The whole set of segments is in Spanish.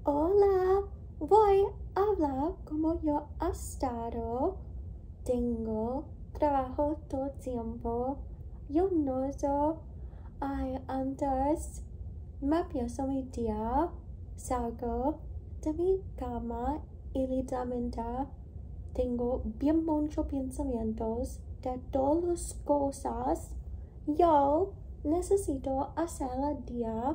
Hola, voy a hablar como yo he estado. Tengo trabajo todo el tiempo. Yo no sé. Antes me empiezo mi día, salgo de mi cama y literalmente tengo bien muchos pensamientos de todas las cosas. Yo necesito hacer el día.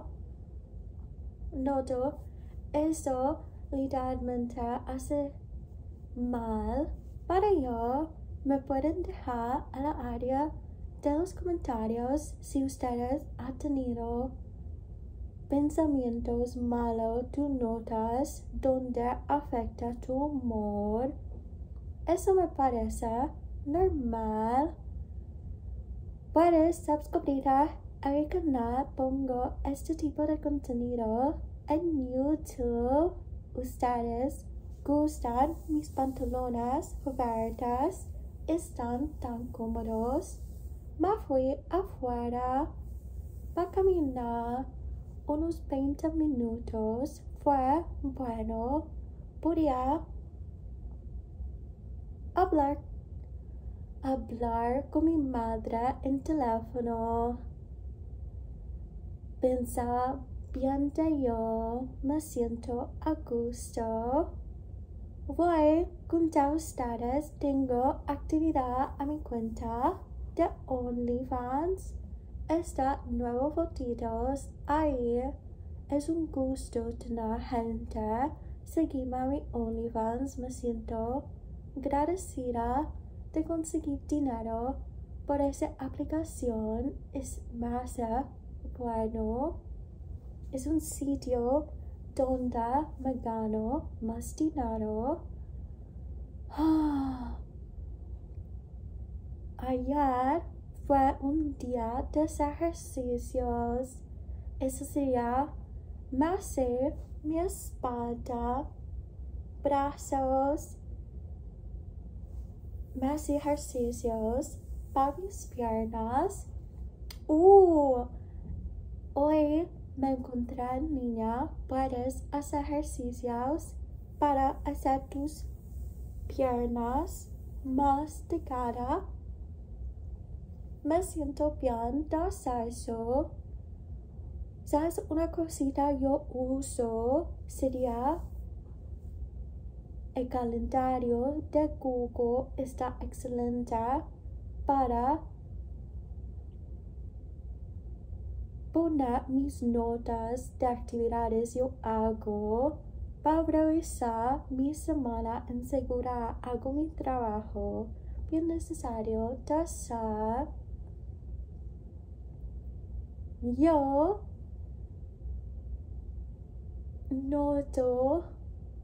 Noto eso literalmente hace mal. Para ello, me pueden dejar en la área de los comentarios si ustedes han tenido pensamientos malos, tú notas donde afecta tu humor. Eso me parece normal. Puedes suscribirte a mi canal, pongo este tipo de contenido en YouTube. Ustedes gustan mis pantalones verdes, están tan cómodos. Me fui afuera para caminar unos 20 minutos, fue bueno. Podía hablar con mi madre en teléfono. Pensaba bien de yo, me siento a gusto. Voy contar a ustedes, tengo actividad a mi cuenta de Onlyfans. Está nuevos fotitos ahí. Es un gusto tener gente. Seguirme a mi Onlyfans, me siento agradecida de conseguir dinero por esa aplicación. Es más bueno. Es un sitio donde me gano más dinero. Ayer fue un día de ejercicios. Eso sería hacer mi espalda, brazos, más ejercicios para mis piernas. Hoy me encontré en línea. Puedes hacer ejercicios para hacer tus piernas más delgadas. Me siento bien de hacer eso. ¿Sabes? Una cosita yo uso sería el calendario de Google. Está excelente para poner mis notas de actividades yo hago. Para revisar mi semana en segura hago mi trabajo bien necesario de hacer. Yo noto,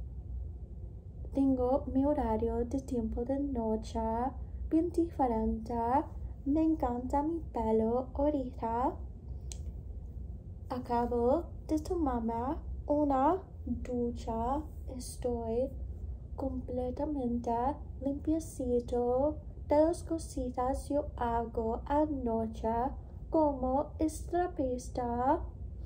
tengo mi horario de tiempo de noche bien diferente. Me encanta mi pelo ahorita. Acabo de tomarme una ducha. Estoy completamente limpiecito de las cositas yo hago anoche como estrapista.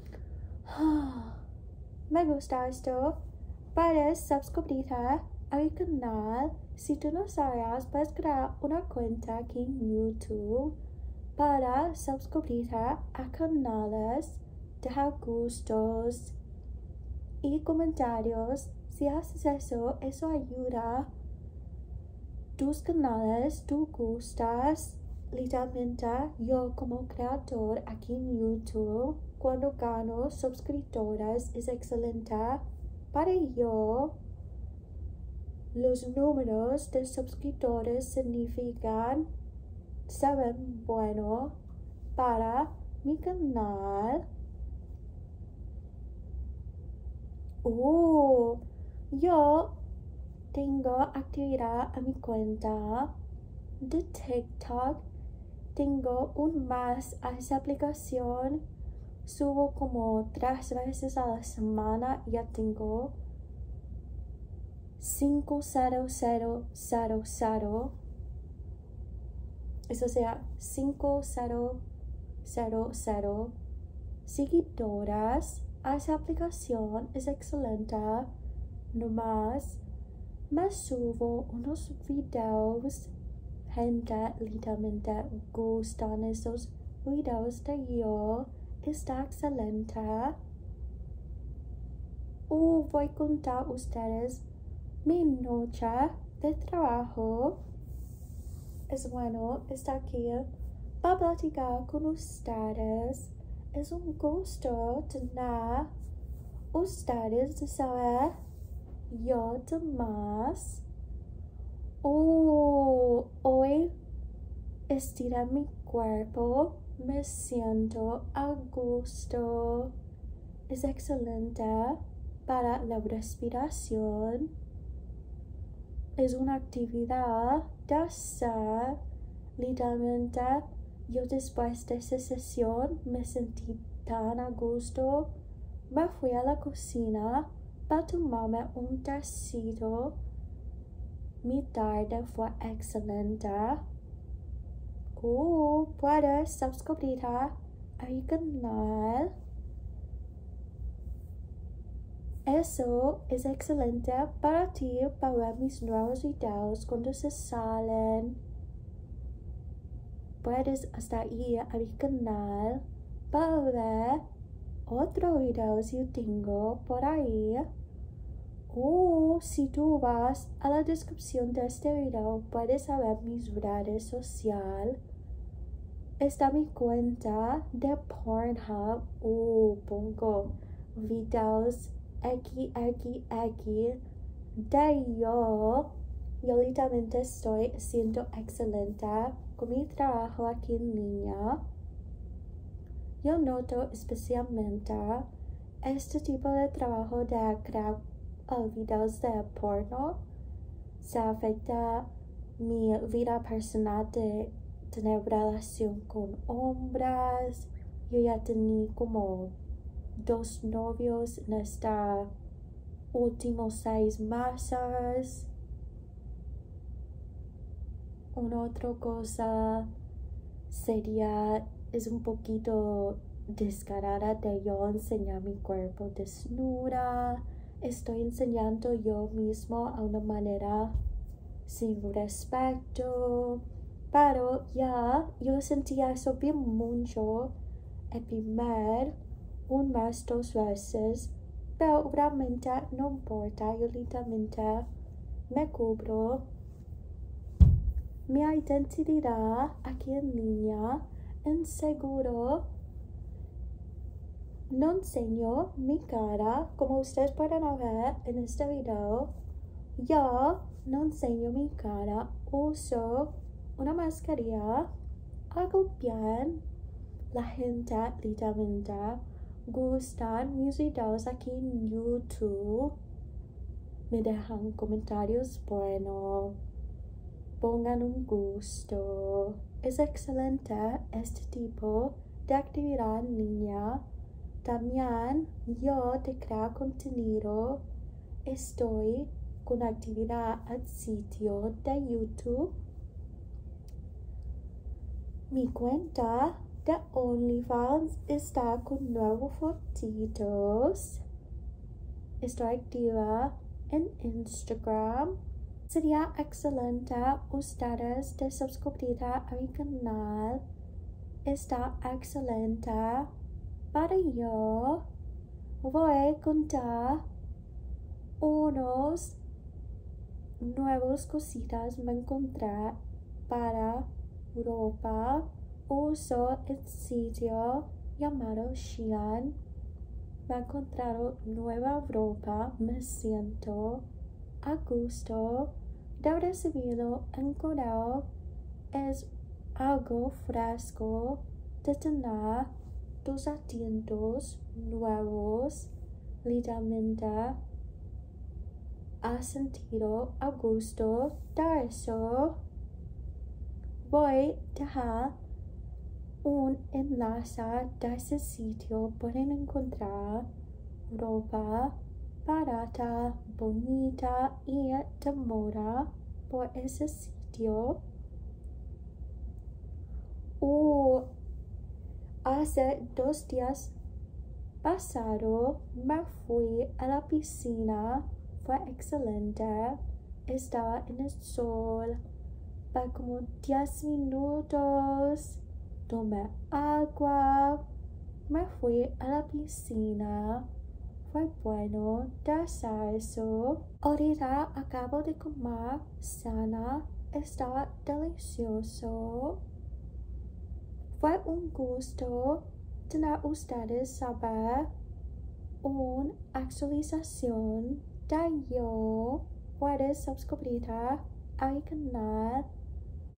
Me gusta esto. Puedes suscribirte a mi canal. Si tú no sabes, puedes crear una cuenta aquí en YouTube para suscribirte a canales, dejar gustos y comentarios. Si haces eso, eso ayuda tus canales, tú gustas. Literalmente yo como creador aquí en YouTube, cuando gano suscriptores es excelente para yo. Los números de suscriptores significan saben bueno para mi canal. Yo tengo actividad a mi cuenta de TikTok. Tengo un más a esa aplicación. Subo como 3 veces a la semana. Ya tengo 5,000. Eso sea 5,000 seguidoras. Esa aplicación es excelente. Nomás me subo unos videos. Gente literalmente gustan esos videos de yo. Está excelente. Voy a contar a ustedes mi noche de trabajo. Es bueno estar aquí para platicar con ustedes. Es un gusto tener ustedes de saber yo de más. Hoy estiré mi cuerpo, me siento a gusto. Es excelente para la respiración. Es una actividad de hacer. Literalmente, yo después de esa sesión me sentí tan a gusto. Me fui a la cocina para tomarme un tecito. Mi tarde fue excelente. Puedes suscribirte a mi canal. Eso es excelente para ti, para ver mis nuevos videos cuando se salen. Puedes hasta ir a mi canal para ver otros videos que tengo por ahí. Si tú vas a la descripción de este video, puedes ver mis redes sociales. Está mi cuenta de Pornhub. Pongo videos aquí de yo. Yo literalmente estoy siendo excelente con mi trabajo aquí en línea. Yo noto especialmente este tipo de trabajo de crear videos de porno. Se afecta mi vida personal de tener relación con hombres. Yo ya tenía como 2 novios en estos últimos 6 meses. Una otra cosa sería, es un poquito descarada de yo enseñar mi cuerpo desnuda. Estoy enseñando yo mismo a una manera sin respeto. Pero ya, yo sentía eso bien mucho el primer 1 mes, 2 veces. Pero realmente no importa, yo literalmente me cubro mi identidad aquí en línea. En seguro no enseño mi cara, como ustedes pueden ver en este video. Yo no enseño mi cara, uso una mascarilla, hago bien. La gente literalmente gustan mis videos aquí en YouTube. Me dejan comentarios buenos, pongan un gusto. Es excelente este tipo de actividad en línea. También yo te creo contenido. Estoy con actividad al sitio de YouTube. Mi cuenta de Onlyfans está con nuevos fotitos. Estoy activa en Instagram. Sería excelente ustedes de suscribirte a mi canal. Está excelente para yo. Voy a contar unos nuevos cositas me encontré para ropa. Uso el sitio llamado Shein. Me he encontrado nueva ropa. Me siento a gusto de recibirlo en correo. Es algo fresco de tener tus asientos nuevos. Literalmente ha sentido a gusto de eso. Voy a dejar un enlace de ese sitio. Pueden encontrar ropa barata, bonita y de moda por ese sitio. Hace 2 días pasado me fui a la piscina, fue excelente, estaba en el sol por como 10 minutos, tomé agua, me fui a la piscina, fue bueno de hacer eso. Ahorita acabo de comer cena, estaba delicioso. Fue un gusto tener ustedes saber una actualización de yo. Puedes suscribirte al canal